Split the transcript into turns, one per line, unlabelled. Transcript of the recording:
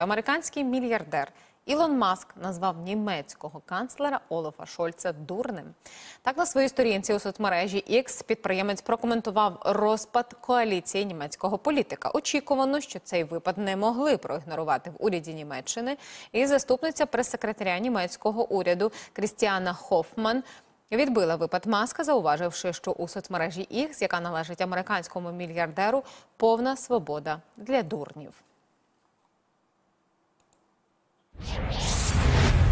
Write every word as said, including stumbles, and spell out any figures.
Американський мільярдер Ілон Маск назвав німецького канцлера Олафа Шольца дурним. Так, на своїй сторінці у соцмережі X підприємець прокоментував розпад коаліції німецького політика. Очікувано, що цей випад не могли проігнорувати в уряді Німеччини, і заступниця прес-секретаря німецького уряду Крістіана Хоффман відбила випад Маска, зауваживши, що у соцмережі X, яка належить американському мільярдеру, повна свобода для дурнів.